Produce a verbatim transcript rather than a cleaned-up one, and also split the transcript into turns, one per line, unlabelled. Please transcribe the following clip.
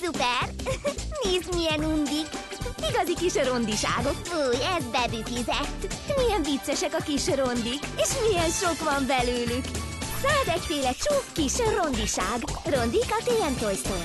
Szuper! Nézd, milyen undik!
Igazi kis rondiságok.
Fúj, ez bebüfizett!
Milyen viccesek a kis rondik, és milyen sok van belőlük. Száz egyféle csúf kis rondiság. Rondik a té en Toy Store.